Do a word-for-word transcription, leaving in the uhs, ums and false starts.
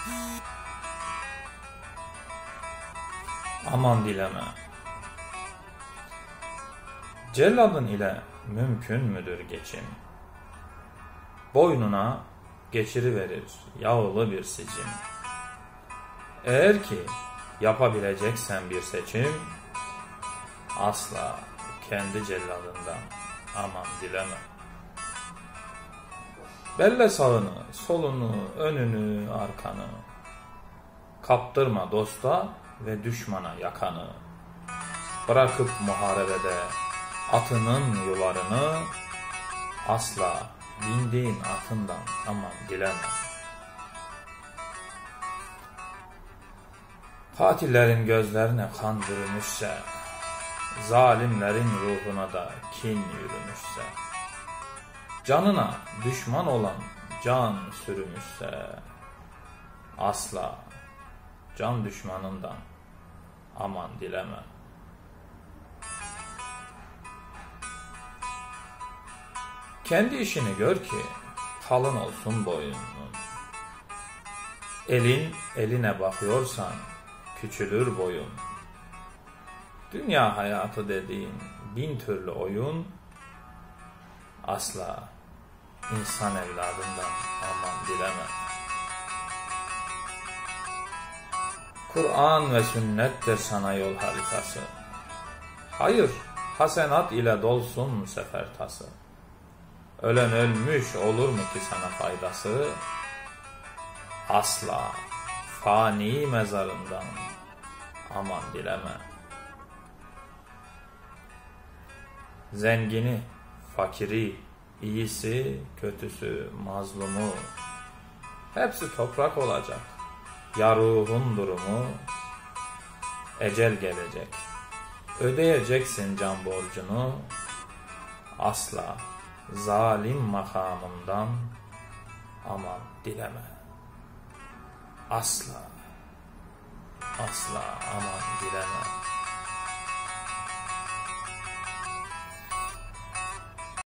Aman dileme. Celladın ile mümkün müdür geçim? Boynuna geçiriverir yağlı bir sicim. Eğer ki yapabileceksen bir seçim, asla kendi celladından aman dileme. Belle sağını, solunu, önünü, arkanı, kaptırma dosta ve düşmana yakanı. Bırakıp muharebede atının yularını, asla bindiğin atından aman dileme. Katillerin gözlerine kan bürümüşse, zalimlerin ruhuna da kin yürümüşse, canına düşman olan can sürümüşse, asla can düşmanından aman dileme. Kendi işini gör ki kalın olsun boynunun. Elin eline bakıyorsan küçülür boyun. Dünya hayatı dediğin bin türlü oyun, asla insan evladından aman dileme. Kur'an ve sünnettir sana yol haritası. Hayır, hasenat ile dolsun sefer tası. Ölen ölmüş olur mu ki sana faydası? Asla fani mezarından aman dileme. Zengini, fakiri, iyisi, kötüsü, mazlumu, hepsi toprak olacak. Ya ruhun durumu, ecel gelecek. Ödeyeceksin can borcunu, asla zalim makamından aman dileme. Asla, asla aman dileme.